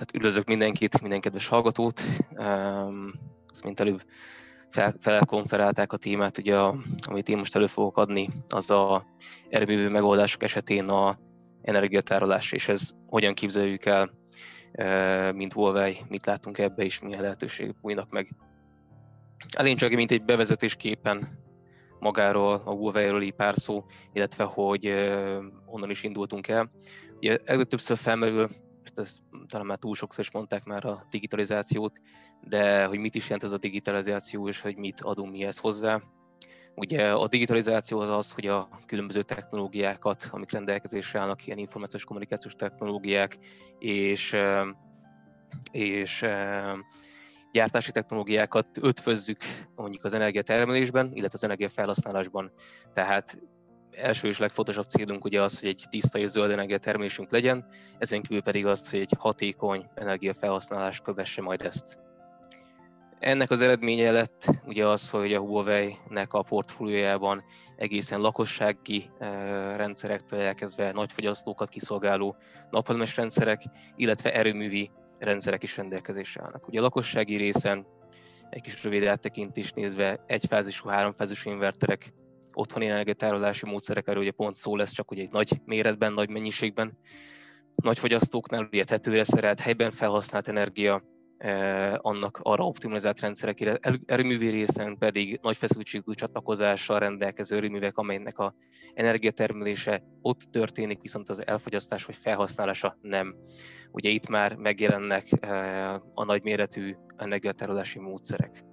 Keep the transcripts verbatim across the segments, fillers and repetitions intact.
Tehát üdvözlök mindenkit, minden kedves hallgatót. Azt mint előbb fel, felkonferálták a témát, ugye, amit én most elő fogok adni, az a erőművű megoldások esetén a energiatárolás, és ez hogyan képzeljük el, mint Huawei, mit látunk ebbe, és milyen lehetőségek újnak meg. Elég csak mint egy bevezetésképpen magáról, a Huawei-ről így pár szó, illetve hogy honnan is indultunk el. Ugye előbb többször felmerül, ezt talán már túl sokszor is mondták már a digitalizációt, de hogy mit is jelent ez a digitalizáció, és hogy mit adunk mi ezt hozzá. Ugye a digitalizáció az az, hogy a különböző technológiákat, amik rendelkezésre állnak, ilyen információs kommunikációs technológiák, és, és gyártási technológiákat ötvözzük mondjuk az energiatermelésben, illetve az energiafelhasználásban. Tehát első és legfontosabb célunk ugye az, hogy egy tiszta és zöld energiatermelésünk legyen, ezen kívül pedig az, hogy egy hatékony energiafelhasználás kövesse majd ezt. Ennek az eredménye lett ugye az, hogy a Huawei-nek a portfóliójában egészen lakossági rendszerektől elkezdve nagyfogyasztókat kiszolgáló napelemes rendszerek, illetve erőművi rendszerek is rendelkezésre állnak. Ugye a lakossági részen egy kis rövid áttekintést nézve egyfázisú, háromfázisú inverterek, otthoni energiatárolási módszerek, erről ugye pont szó lesz, csak ugye egy nagy méretben, nagy mennyiségben. Nagy fogyasztóknál ugye tetőre szerelt, helyben felhasznált energia, eh, annak arra optimalizált rendszerek, erőművi részen pedig nagy feszültségű csatlakozással rendelkező erőművek, amelynek a energiatermelése ott történik, viszont az elfogyasztás vagy felhasználása nem. Ugye itt már megjelennek eh, a nagyméretű energiatárolási módszerek.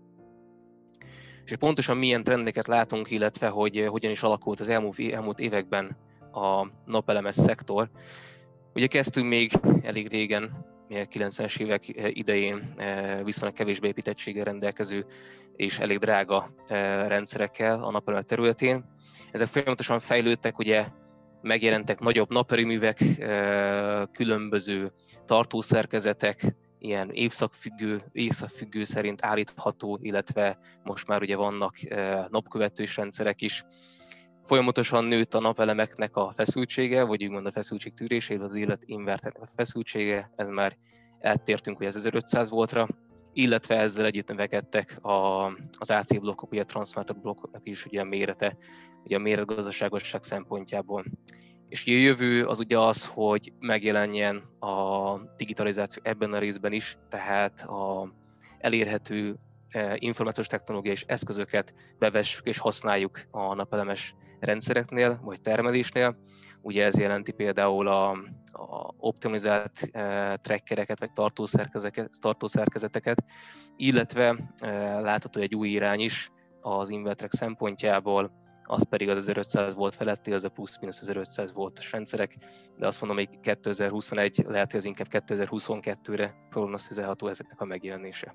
És pontosan milyen trendeket látunk, illetve hogy hogyan is alakult az elmúlt, elmúlt években a napelemes szektor. Ugye kezdtünk még elég régen, kilencvenes évek idején viszonylag kevés beépítettséggel rendelkező és elég drága rendszerekkel a napelemek területén. Ezek folyamatosan fejlődtek, ugye megjelentek nagyobb naperőművek, különböző tartószerkezetek, ilyen évszakfüggő, évszakfüggő szerint állítható, illetve most már ugye vannak napkövetős rendszerek is. Folyamatosan nőtt a napelemeknek a feszültsége, vagy úgymond a feszültségtűrése, az életinverternek a feszültsége, ez már eltértünk ugye az ezerötszáz voltra, illetve ezzel együtt növekedtek a, az á cé blokkok, ugye a transformátor blokkoknak is ugye a mérete, ugye a méretgazdaságosság szempontjából. És a jövő az ugye az, hogy megjelenjen a digitalizáció ebben a részben is, tehát a elérhető információs technológiai és eszközöket bevessük és használjuk a napelemes rendszereknél, vagy termelésnél. Ugye ez jelenti például a, a optimalizált trackereket, vagy tartószerkezeteket, illetve látható egy új irány is az inverterek szempontjából, az pedig az ezerötszáz volt feletti, az a plusz-minusz ezerötszáz voltos rendszerek, de azt mondom, hogy kétezer-huszonegy, lehet, hogy az inkább kétezer-huszonkettőre prognosztizálható ezeknek a megjelenése.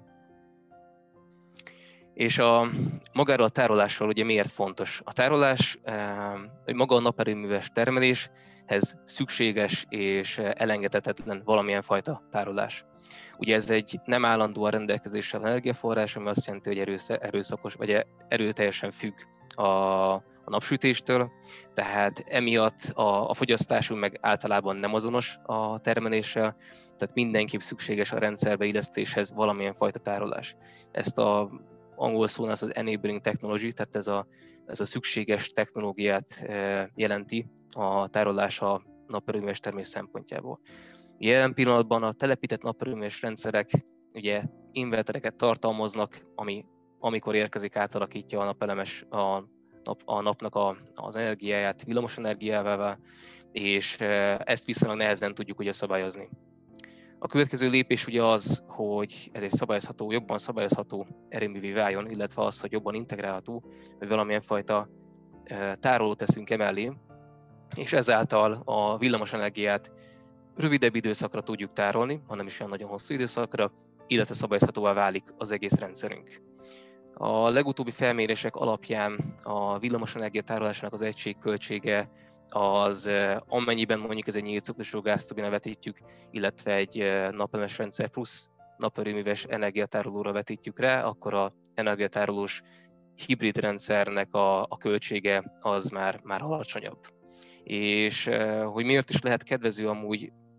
És a, magáról a tárolásról ugye miért fontos? A tárolás, hogy maga a naperőműves termeléshez szükséges és elengedhetetlen valamilyen fajta tárolás. Ugye ez egy nem állandóan rendelkezéssel energiaforrás, ami azt jelenti, hogy erőszakos, vagy erőteljesen függ a, a napsütéstől, tehát emiatt a, a fogyasztásunk meg általában nem azonos a termeléssel, tehát mindenképp szükséges a rendszerbe illesztéshez valamilyen fajta tárolás. Ezt a angol szónál az enabling technology, tehát ez a, ez a szükséges technológiát jelenti a tárolás a naperőműves termelés szempontjából. Jelen pillanatban a telepített naperőműves rendszerek ugye invertereket tartalmaznak, ami amikor érkezik, átalakítja a napelemes a, nap, a napnak a, az energiáját villamos energiává, és ezt viszonylag nehezen tudjuk ugye szabályozni. A következő lépés ugye az, hogy ez egy szabályozható, jobban szabályozható erőművé váljon, illetve az, hogy jobban integrálható, hogy valamilyen fajta tárolót teszünk emellé, és ezáltal a villamos energiát rövidebb időszakra tudjuk tárolni, hanem is olyan nagyon hosszú időszakra, illetve szabályozhatóvá válik az egész rendszerünk. A legutóbbi felmérések alapján a villamos energia tárolásának az egységköltsége az amennyiben mondjuk ez egy nyílt ciklusú gázturbina vetítjük, illetve egy napelemes rendszer plusz naperőműves energiatárolóra vetítjük rá, akkor a energiatárolós hibrid rendszernek a, a költsége az már, már alacsonyabb. És hogy miért is lehet kedvező amúgy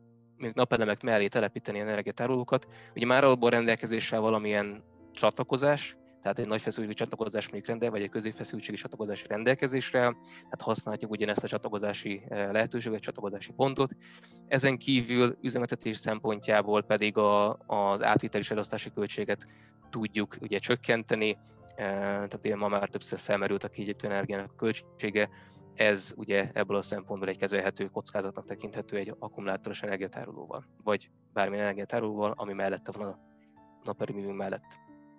napelemek mellé telepíteni energiatárolókat, ugye már abból rendelkezésre valamilyen csatlakozás, tehát egy nagy feszültségű csatlakozás mondjuk rendel, vagy egy középfeszültségű csatlakozási rendelkezésre, tehát használhatjuk ugyanezt a csatlakozási lehetőséget, csatlakozási pontot. Ezen kívül üzemeltetés szempontjából pedig a, az átvitel és elosztási költséget tudjuk ugye csökkenteni, tehát ugye ma már többször felmerült a kiegyenlítő energiának a költsége, ez ugye ebből a szempontból egy kezelhető kockázatnak tekinthető egy akkumulátoros energiatárolóval, vagy bármilyen energiatárolóval, ami mellette van a naperőművünk mellett.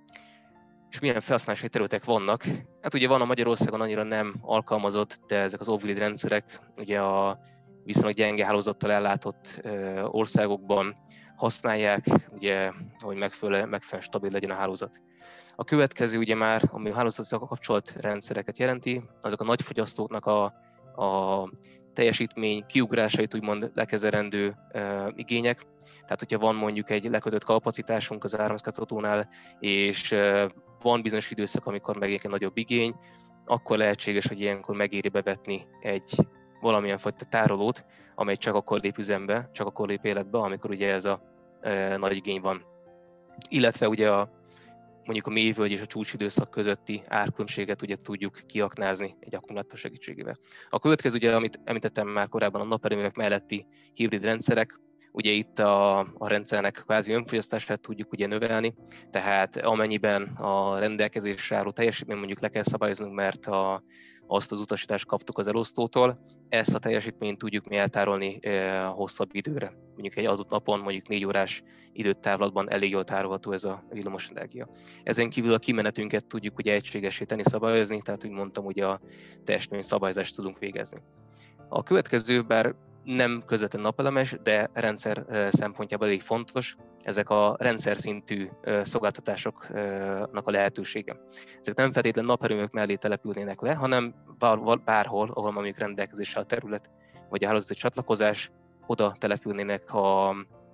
És milyen felhasználási területek vannak? Hát ugye van a Magyarországon annyira nem alkalmazott, de ezek az off-grid rendszerek ugye a viszonylag gyenge hálózattal ellátott országokban használják, ugye, hogy megfelelően, megfelelően stabil legyen a hálózat. A következő ugye már, ami a hálózattal kapcsolt rendszereket jelenti, azok a nagyfogyasztóknak a, a teljesítmény kiugrásait úgymond lekezelendő e, igények. Tehát, hogyha van mondjuk egy lekötött kapacitásunk az áramszolgáltatónál, és e, van bizonyos időszak, amikor megérik egy nagyobb igény, akkor lehetséges, hogy ilyenkor megéri bevetni egy valamilyen fajta tárolót, amely csak akkor lép üzembe, csak akkor lép életbe, amikor ugye ez a e, nagy igény van. Illetve ugye a mondjuk a mélyvölgy és a csúcsidőszak közötti árkülönbséget ugye tudjuk kiaknázni egy akkumulátor segítségével. A következő, ugye, amit említettem már korábban, a naperőművek melletti hibrid rendszerek, ugye itt a, a rendszernek kvázi önfogyasztását tudjuk ugye növelni, tehát amennyiben a rendelkezésre álló teljesítményt mondjuk le kell szabályoznunk, mert a, azt az utasítást kaptuk az elosztótól, ezt a teljesítményt tudjuk mi eltárolni e, hosszabb időre. Mondjuk egy adott napon, mondjuk négy órás időtávlatban elég jól tárolható ez a villamos energia. Ezen kívül a kimenetünket tudjuk ugye egységesíteni, szabályozni, tehát úgy mondtam, ugye a teljesítmény szabályozást tudunk végezni. A következő, bár nem közvetlen napelemes, de rendszer szempontjából elég fontos, ezek a rendszer szintű szolgáltatásoknak a lehetősége. Ezek nem feltétlenül naperőművek mellé települnének le, hanem bárhol, ahol mondjuk rendelkezésre a terület, vagy a hálózati csatlakozás, oda települnének a,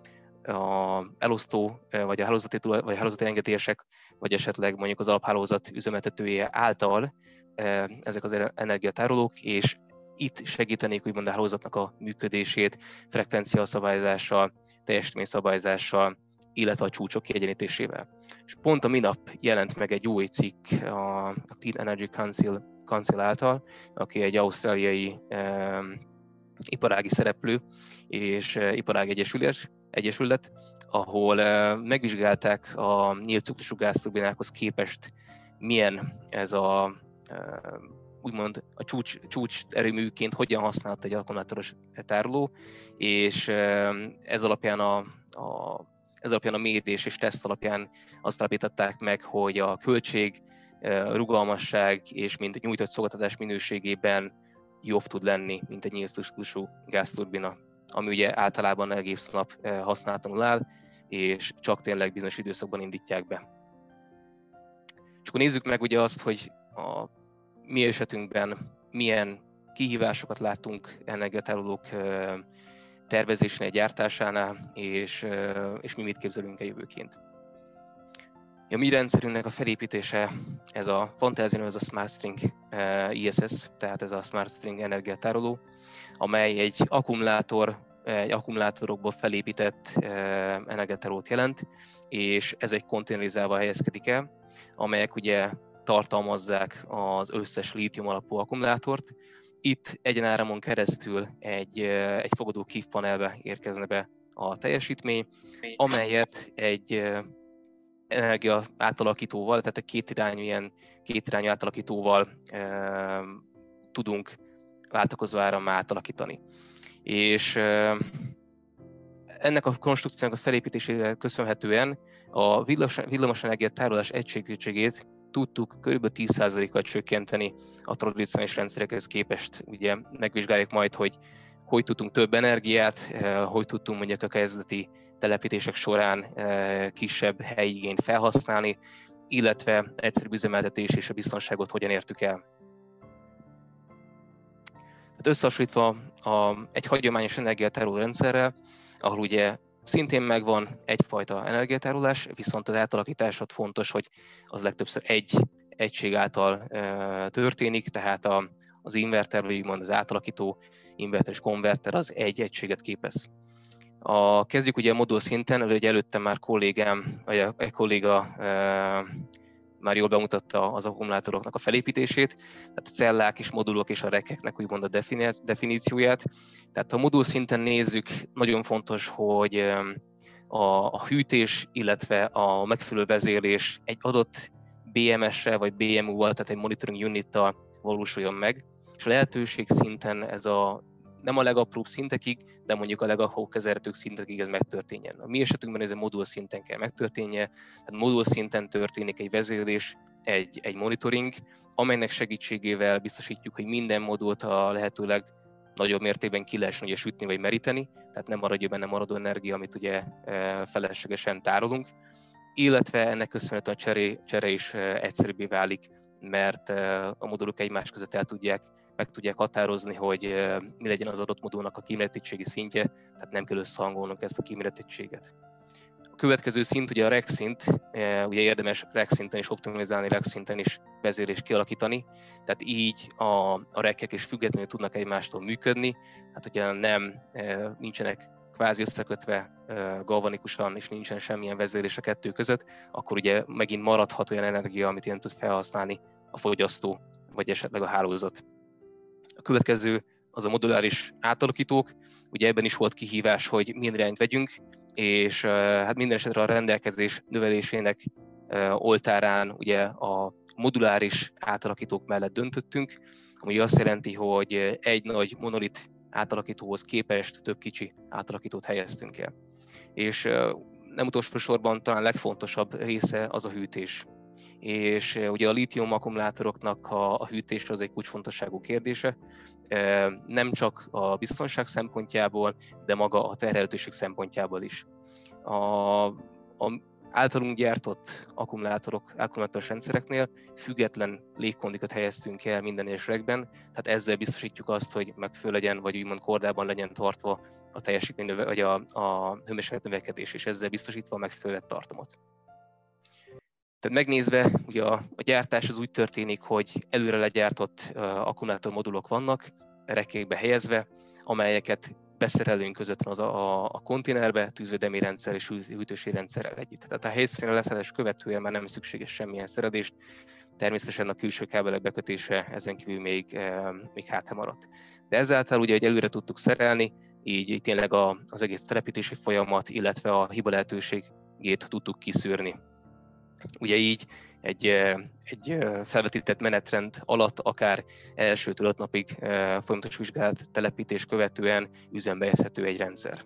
a elosztó, vagy a hálózati, vagy a hálózati engedélyesek, vagy esetleg mondjuk az alaphálózat üzemeltetője által ezek az energiatárolók, és itt segítenék úgymond a hálózatnak a működését, frekvencia szabályozással, teljesítmény szabályozással, illetve a csúcsok kiegyenítésével. És pont a minap jelent meg egy új cikk a Clean Energy Council, Council által, aki egy ausztráliai eh, iparági szereplő és eh, iparági egyesület, egyesület ahol eh, megvizsgálták a nyílt ciklusú gázturbinákhoz képest milyen ez a eh, úgymond a csúcs, csúcs erőműként hogyan használta egy akkumulátoros tároló, és ez alapján a, a, ez alapján a mérés és teszt alapján azt állapították meg, hogy a költség, a rugalmasság és mint a nyújtott szolgáltatás minőségében jobb tud lenni, mint egy nyílt ciklusú gázturbina, ami ugye általában egész nap használatlanul áll, és csak tényleg bizonyos időszakban indítják be. És akkor nézzük meg ugye azt, hogy a mi esetünkben milyen kihívásokat látunk energiatárolók tervezésnél, gyártásánál, és, és mi mit képzelünk a jövőként. A mi rendszerünknek a felépítése, ez a Fantasia, ez a Smart String I S S, tehát ez a Smart String energiatároló, amely egy akkumulátor, egy akkumulátorokból felépített energiatárolót jelent, és ez egy konténerizálva helyezkedik el, amelyek ugye tartalmazzák az összes lítium alapú akkumulátort. Itt egyenáramon keresztül egy, egy fogadó kívpanelbe érkezne be a teljesítmény, amelyet egy energia átalakítóval, tehát egy kétirányú, ilyen kétirányú átalakítóval e, tudunk váltakozó árammá átalakítani. És e, ennek a konstrukciónak a felépítésével köszönhetően a villamosenergia tárolás egységköltségét tudtuk kb. tíz százalékkal csökkenteni a tradicionális rendszerekhez képest. Ugye megvizsgáljuk majd, hogy hogy tudtunk több energiát, hogy tudtunk mondjuk a kezdeti telepítések során kisebb helyigényt felhasználni, illetve egyszerűbb üzemeltetés és a biztonságot hogyan értük el. Tehát összehasonlítva a, egy hagyományos energiatároló rendszerrel, ahol ugye szintén megvan egyfajta energiatárolás, viszont az átalakításod fontos, hogy az legtöbbször egy egység által e, történik, tehát a, az inverter, vagy úgymond az átalakító inverter és konverter az egy egységet képez. A, kezdjük ugye a modul szinten, ugye előttem már kollégám, vagy egy kolléga e, már jól bemutatta az akkumulátoroknak a felépítését, tehát a cellák és modulok és a rekkeknek úgymond a definícióját. Tehát a modul szinten nézzük, nagyon fontos, hogy a, a hűtés, illetve a megfelelő vezérlés egy adott bé em es-sel vagy bé em u-val, tehát egy monitoring unittal valósuljon meg, és a lehetőség szinten ez a nem a legapróbb szintekig, de mondjuk a legapróbb kezelhetők szintekig ez megtörténjen. A mi esetünkben ez a modul szinten kell megtörténnie, tehát modul szinten történik egy vezérlés, egy, egy monitoring, amelynek segítségével biztosítjuk, hogy minden modult a lehetőleg nagyobb mértékben ki lehessen ugye sütni vagy meríteni, tehát nem maradja benne maradó energia, amit ugye feleslegesen tárolunk, illetve ennek köszönhetően a csere, csere is egyszerűbbé válik, mert a modulok egymás között el tudják, meg tudják határozni, hogy mi legyen az adott modulnak a kimerítettségi szintje, tehát nem kell összehangolnunk ezt a kimerítettséget. A következő szint ugye a rack szint, ugye érdemes rack szinten is optimalizálni, rack szinten is vezérlést kialakítani, tehát így a, a rackek is függetlenül tudnak egymástól működni, tehát ugye nem, nincsenek kvázi összekötve galvanikusan, és nincsen semmilyen vezérlés a kettő között, akkor ugye megint maradhat olyan energia, amit ilyen tud felhasználni a fogyasztó, vagy esetleg a hálózat. A következő az a moduláris átalakítók, ugye ebben is volt kihívás, hogy milyen irányt vegyünk, és hát minden esetre a rendelkezés növelésének oltárán ugye a moduláris átalakítók mellett döntöttünk, ami azt jelenti, hogy egy nagy monolit átalakítóhoz képest több kicsi átalakítót helyeztünk el. És nem utolsó sorban talán legfontosabb része az a hűtés. És ugye a lítium akkumulátoroknak a, a hűtés az egy kulcsfontosságú kérdése, nem csak a biztonság szempontjából, de maga a terhelhetőség szempontjából is. A, a általunk gyártott akkumulátorok, akkumulátoros rendszereknél független légkondikat helyeztünk el minden egyes rackben, tehát ezzel biztosítjuk azt, hogy megfelelő legyen, vagy úgymond kordában legyen tartva a teljesítmény, vagy a, a hőmérséklet növekedés, és ezzel biztosítva a megfelelő tartamot. Tehát megnézve, ugye a, a gyártás az úgy történik, hogy előre legyártott uh, akkumulátormodulok vannak, rekkékbe helyezve, amelyeket beszerelünk közvetlen az a, a konténerbe, tűzvédelmi rendszer és hűtősi rendszerrel együtt. Tehát a helyszínre leszerelés követően már nem szükséges semmilyen szerelést, természetesen a külső kábelek bekötése ezen kívül még, e, még hátra maradt. De ezáltal ugye, hogy előre tudtuk szerelni, így tényleg a, az egész telepítési folyamat, illetve a hiba lehetőségét tudtuk kiszűrni. Ugye így egy, egy felvetített menetrend alatt akár elsőtől öt napig folyamatos vizsgálat, telepítés követően üzembe helyezhető egy rendszer.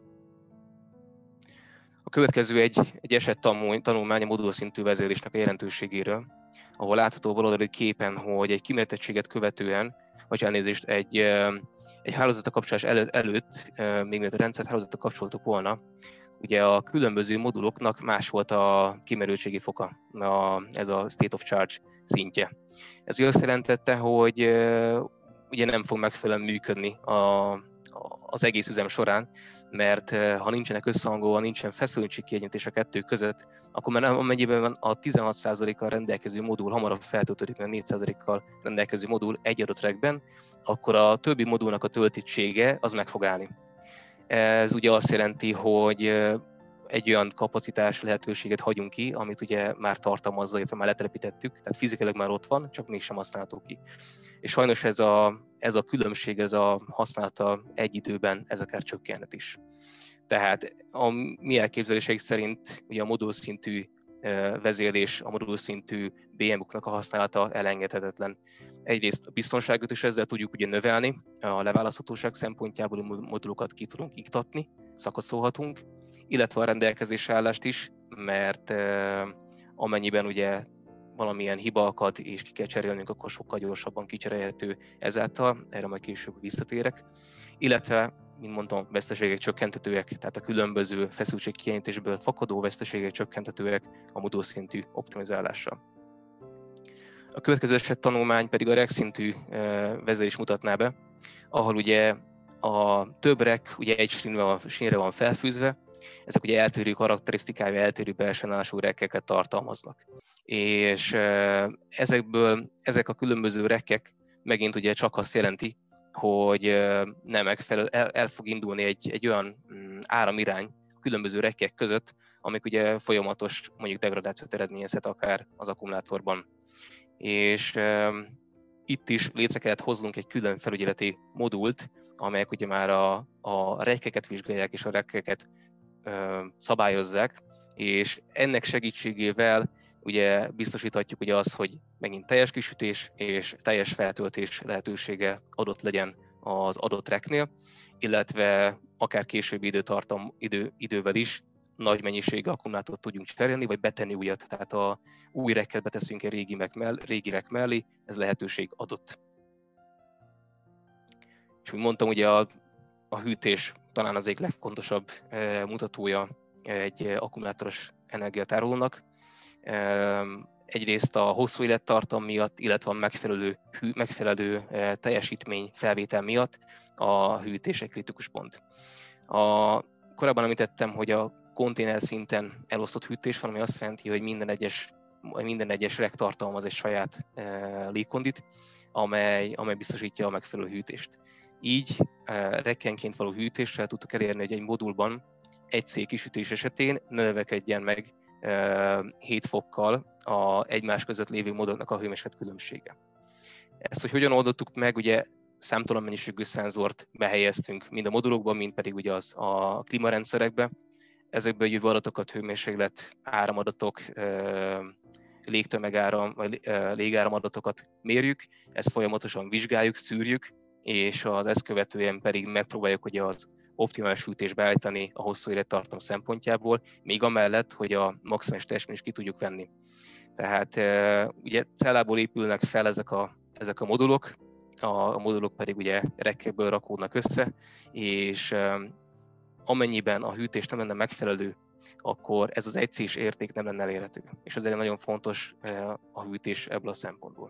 A következő egy, egy esettanulmány a modulszintű vezérlésnek a jelentőségéről, ahol látható baloldali képen, hogy egy kimerítettséget követően, vagy elnézést, egy, egy hálózata kapcsolás elő, előtt, még mielőtt a rendszert hálózata kapcsoltuk volna, ugye a különböző moduloknak más volt a kimerültségi foka, a, ez a state of charge szintje. Ez azt jelentette, hogy ugye nem fog megfelelően működni a, az egész üzem során, mert ha nincsenek összehangolva, nincsen feszültségkiegyenlítés a kettő között, akkor már amennyiben a tizenhat százalékkal rendelkező modul hamarabb feltöltődik, mint a négy százalékkal rendelkező modul egy adott rackben, akkor a többi modulnak a töltöttsége az meg fog állni. Ez ugye azt jelenti, hogy egy olyan kapacitás lehetőséget hagyunk ki, amit ugye már tartalmazza, illetve már letelepítettük, tehát fizikailag már ott van, csak mégsem használtuk ki. És sajnos ez a, ez a különbség, ez a használata egy időben, ez akár csökkenhet is. Tehát a mi elképzeléseink szerint ugye a modulszintű vezérlés, a modulszintű bé em u-knak a használata elengedhetetlen. Egyrészt a biztonságot is ezzel tudjuk ugye növelni, a leválaszthatóság szempontjából a modulokat ki tudunk iktatni, szakaszolhatunk, illetve a rendelkezésre állást is, mert amennyiben ugye valamilyen hiba akad és ki kell cserélnünk, akkor sokkal gyorsabban kicserélhető ezáltal, erre majd később visszatérek. Illetve, mint mondtam, veszteségek csökkenthetőek, tehát a különböző feszültségkiegyenlítésből fakadó veszteségek csökkenthetőek a modulszintű optimizálással. A következő eset tanulmány pedig a rack szintű vezérlést mutatná be, ahol ugye a több rack ugye egy sínre van felfűzve, ezek ugye eltérő karakterisztikája, eltérő belső állású rackeket tartalmaznak. És ezekből, ezek a különböző rackek megint ugye csak azt jelenti, hogy nem megfelelő, el, el fog indulni egy, egy olyan mm, áramirány a különböző rekkek között, amik ugye folyamatos mondjuk degradációt eredményezhet akár az akkumulátorban. És uh, itt is létre kellett hoznunk egy külön felügyeleti modult, amelyek ugye már a, a rekkeket vizsgálják és a rekkeket uh, szabályozzák, és ennek segítségével ugye biztosíthatjuk ugye az, hogy megint teljes kisütés és teljes feltöltés lehetősége adott legyen az adott rekknél, illetve akár későbbi időtartam, idő, idővel is nagy mennyiségű akkumulátort tudjunk cserélni, vagy betenni újat. Tehát a új rekket beteszünk egy régi, mell, régi rek mellé, ez lehetőség adott. És úgy mondtam, ugye a, a hűtés talán az egyik legfontosabb e, mutatója egy akkumulátoros energiatárolónak. E, egyrészt a hosszú élettartam miatt, illetve a megfelelő, hű, megfelelő e, teljesítmény felvétel miatt a hűtés egy kritikus pont. A, korábban említettem, hogy a konténer szinten elosztott hűtés van, ami azt jelenti, hogy minden egyes, minden egyes rek tartalmaz egy saját e, légkondit, amely, amely biztosítja a megfelelő hűtést. Így e, rekkenként való hűtéssel tudtuk elérni, hogy egy modulban egy C kisütés esetén ne növekedjen meg e, hét fokkal a egymás között lévő moduloknak a hőmérséklet különbsége. Ezt, hogy hogyan oldottuk meg, ugye számtalan mennyiségű szenzort behelyeztünk mind a modulokban, mind pedig ugye az a klímarendszerekbe. Ezekből jövő adatokat, hőmérséklet, áramadatok, légtömegáram, vagy légáramadatokat mérjük, ezt folyamatosan vizsgáljuk, szűrjük, és az ezt követően pedig megpróbáljuk ugye az optimális hűtést beállítani a hosszú élettartam szempontjából, még amellett, hogy a maximális teljesítményt is ki tudjuk venni. Tehát ugye cellából épülnek fel ezek a, ezek a modulok, a modulok pedig ugye rekkekből rakódnak össze, és amennyiben a hűtés nem lenne megfelelő, akkor ez az egycés érték nem lenne elérhető. És ezért nagyon fontos a hűtés ebből a szempontból.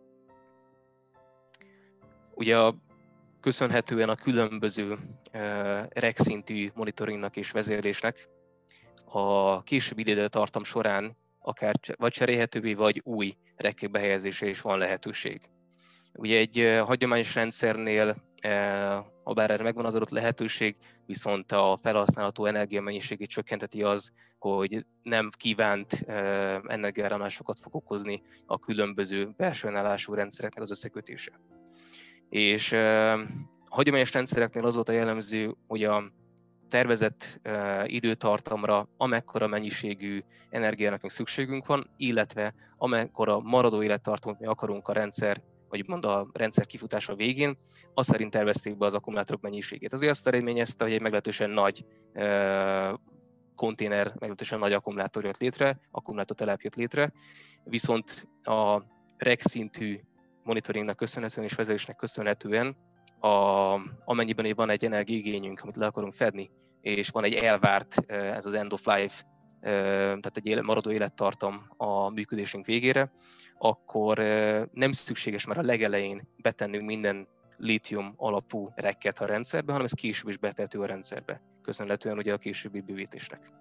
Ugye a, köszönhetően a különböző rek szintű monitoringnak és vezérlésnek a későbbi időtartam során akár vagy cserélhetővé, vagy új rekkek behelyezésére is van lehetőség. Ugye egy hagyományos rendszernél, ha bár erre megvan az adott lehetőség, viszont a felhasználható energiamennyiségét csökkenteti az, hogy nem kívánt energiaáramlásokat fog okozni a különböző belső ellenállású rendszereknek az összekötése. És a hagyományos rendszereknél az volt a jellemző, hogy a tervezett uh, időtartamra amekkora mennyiségű energiának még szükségünk van, illetve amekkora maradó élettartamot mi akarunk a rendszer, vagy mond a rendszer kifutása végén, azt szerint tervezték be az akkumulátorok mennyiségét. Azért azt eredményezte, hogy egy meglehetősen nagy uh, konténer, meglehetősen nagy akkumulátor jött létre, akkumulátortelep jött létre, viszont a rek szintű monitoringnak köszönhetően és vezetésnek köszönhetően, a, amennyiben van egy energiaigényünk, amit le akarunk fedni, és van egy elvárt, ez az end of life, tehát egy maradó élettartam a működésünk végére, akkor nem szükséges már a legelején betennünk minden lítium alapú rekket a rendszerbe, hanem ez később is betehető a rendszerbe, köszönhetően ugye a későbbi bővítésnek.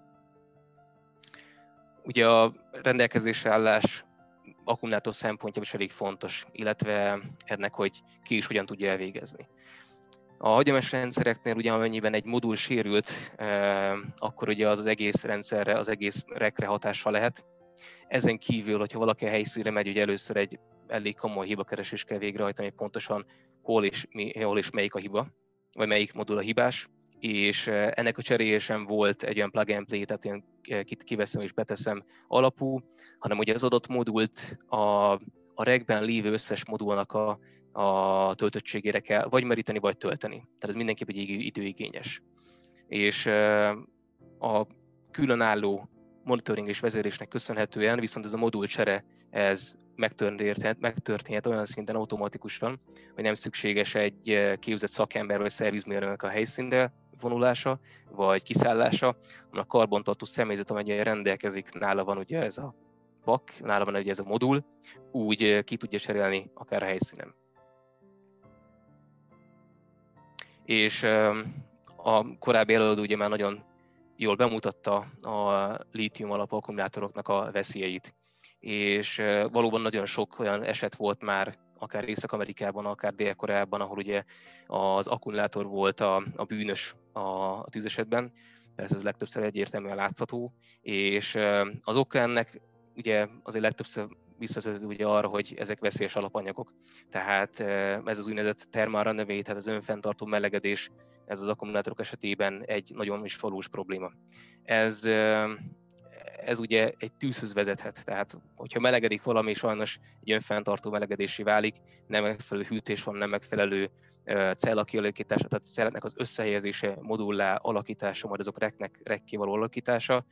Ugye a rendelkezésre állás akkumulátor szempontjából is elég fontos, illetve ennek, hogy ki is hogyan tudja elvégezni. A hagyományos rendszereknél ugye amennyiben egy modul sérült, akkor ugye az az egész rendszerre, az egész rekre hatással lehet. Ezen kívül, hogyha valaki a helyszínre megy, ugye először egy elég komoly hibakeresést kell végrehajtani, hogy pontosan hol és, mi, hol és melyik a hiba, vagy melyik modul a hibás, és ennek a cserélésen volt egy olyan plug and play, tehát én kiveszem és beteszem alapú, hanem ugye az adott modult a, a rekben lévő összes modulnak a, a töltöttségére kell vagy meríteni, vagy tölteni. Tehát ez mindenképp egy időigényes. És a különálló monitoring és vezérlésnek köszönhetően viszont ez a modulcsere, ez megtörténhet, megtörténhet olyan szinten automatikusan, hogy nem szükséges egy képzett szakember vagy szervizmérnöknek a helyszínre vonulása, vagy kiszállása, hanem a karbantartó személyzet, amennyire rendelkezik, nála van ugye ez a pak, nála van ugye ez a modul, úgy ki tudja cserélni akár a helyszínen. És a korábbi előadó ugye már nagyon jól bemutatta a lítium alapú akkumulátoroknak a veszélyeit. És valóban nagyon sok olyan eset volt már akár Észak-Amerikában, akár Dél-Koreában, ahol ugye az akkumulátor volt a, a bűnös a, a tűzesetben, persze ez legtöbbször egyértelműen látható, és az oka ennek ugye azért legtöbbször visszavezető ugye arra, hogy ezek veszélyes alapanyagok. Tehát ez az úgynevezett thermal runaway, tehát az önfenntartó melegedés, ez az akkumulátorok esetében egy nagyon is valós probléma. Ez, ez ugye egy tűzhöz vezethet, tehát hogyha melegedik valami, sajnos egy önfenntartó melegedésé válik, nem megfelelő hűtés van, nem megfelelő cella kialakítása, tehát a celleknek az összehelyezése, modullá alakítása, majd azok reknek, rekké való alakítása,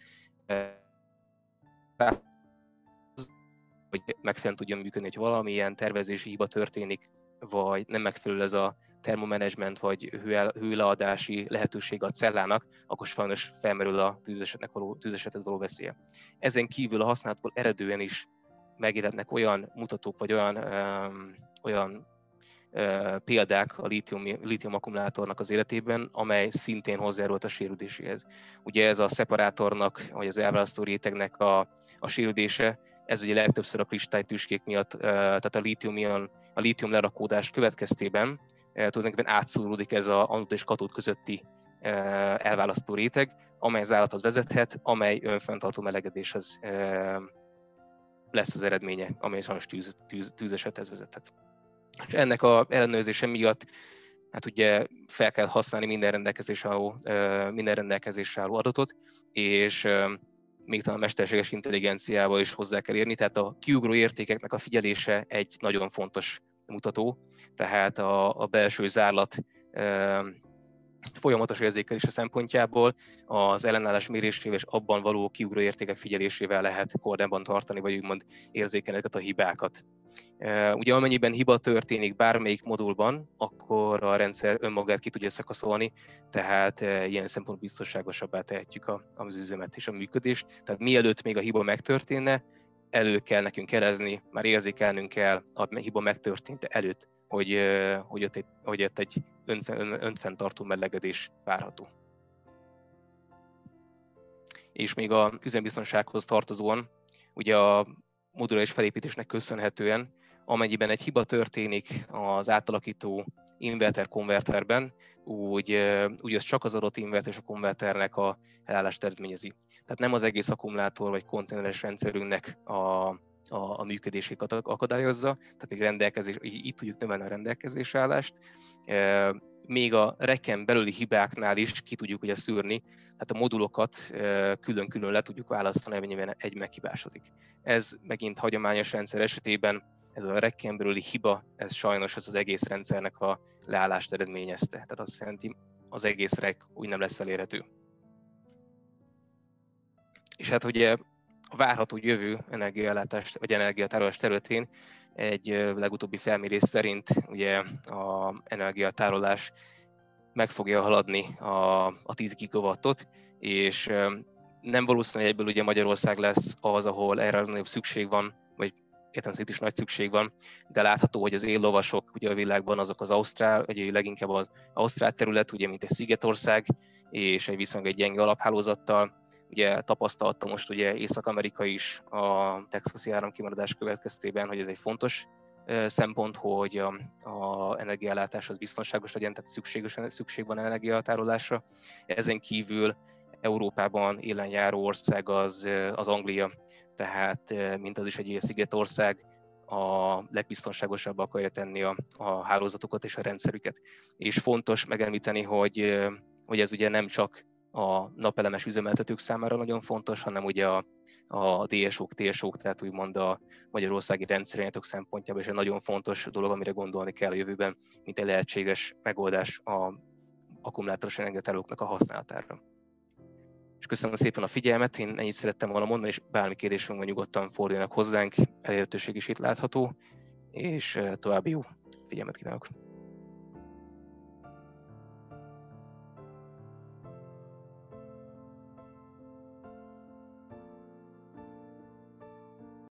hogy megfelelően tudjon működni, hogy valamilyen tervezési hiba történik, vagy nem megfelelő ez a termomanagement, vagy hőleadási lehetőség a cellának, akkor sajnos felmerül a tűzesetnek való, tűzesethez való veszélye. Ezen kívül a használatból eredően is megjelennek olyan mutatók, vagy olyan, öm, olyan ö, példák a lítium, lítium akkumulátornak az életében, amely szintén hozzájárult a sérüléséhez. Ugye ez a szeparátornak, vagy az elválasztó rétegnek a, a sérülése, ez ugye legtöbbször a kristálytüskék miatt, tehát a lítium, a lítium lerakódás következtében tulajdonképpen átszóródik ez az anód és katód közötti elválasztó réteg, amely az állathoz vezethet, amely önfenntartó melegedéshez lesz az eredménye, amely sajnos tűz, tűz, tűzesethez vezethet. És ennek a ellenőrzése miatt hát ugye fel kell használni minden rendelkezésre álló, minden rendelkezésre álló adatot, és még talán a mesterséges intelligenciával is hozzá kell érni, tehát a kiugró értékeknek a figyelése egy nagyon fontos mutató, tehát a, a belső zárlat e, folyamatos érzékelése szempontjából az ellenállás mérésével és abban való kiugró értékek figyelésével lehet kordában tartani, vagy úgymond érzékelni a hibákat. E, ugye amennyiben hiba történik bármelyik modulban, akkor a rendszer önmagát ki tudja szakaszolni, tehát e, ilyen szempontból biztonságosabbá tehetjük a, az üzemet és a működést. Tehát mielőtt még a hiba megtörténne, elő kell nekünk elezni, már érzékelnünk kell a hiba megtörtént előtt, hogy, hogy, ott egy, hogy ott egy önfenntartó melegedés várható. És még a üzembiztonsághoz tartozóan, ugye a moduláris felépítésnek köszönhetően, amennyiben egy hiba történik az átalakító inverter-konverterben, úgy, úgy az csak az adott inverter és a konverternek a elállást eredményezi. Tehát nem az egész akkumulátor vagy konténeres rendszerünknek a, a, a működését akadályozza, tehát még rendelkezés, itt tudjuk növelni a rendelkezésre állást. Még a reken belüli hibáknál is ki tudjuk ugye szűrni, tehát a modulokat külön-külön le tudjuk választani, amennyiben egy meghibásodik. Ez megint hagyományos rendszer esetében, ez a reken belüli hiba, ez sajnos az, az egész rendszernek a leállást eredményezte. Tehát azt jelenti, az egész rek úgy nem lesz elérhető. És hát ugye a várható jövő energiaellátás vagy energiatárolás területén egy legutóbbi felmérés szerint ugye a energiatárolás meg fogja haladni a, a tíz gigawattot, és nem valószínű, hogy egyből ugye Magyarország lesz az, ahol erre nagyobb szükség van, vagy értelemszerűen is nagy szükség van, de látható, hogy az éllovasok ugye a világban azok az ausztrál, vagy leginkább az ausztrál terület, ugye mint egy szigetország, és egy viszonylag egy gyenge alaphálózattal. Ugye tapasztalta most ugye Észak-Amerika is a texasi áramkimaradás következtében, hogy ez egy fontos szempont, hogy a, a energiaellátás az biztonságos legyen, tehát szükséges, szükség van energiatárolásra. Ezen kívül Európában élen járó ország az, az Anglia, tehát mint az is egy ilyen szigetország, a legbiztonságosabbá akarja tenni a, a hálózatokat és a rendszerüket. És fontos megemlíteni, hogy, hogy ez ugye nem csak a napelemes üzemeltetők számára nagyon fontos, hanem ugye a, a dé es ó-k, té es ó-k, tehát úgymond a magyarországi rendszerirányítók szempontjából is egy nagyon fontos dolog, amire gondolni kell a jövőben, mint egy lehetséges megoldás a akkumulátoros energiatárolóknak a használatára. És köszönöm szépen a figyelmet, én ennyit szerettem volna mondani, és bármi kérdésünk van, nyugodtan forduljanak hozzánk, elérhetőség is itt látható, és további jó figyelmet kívánok.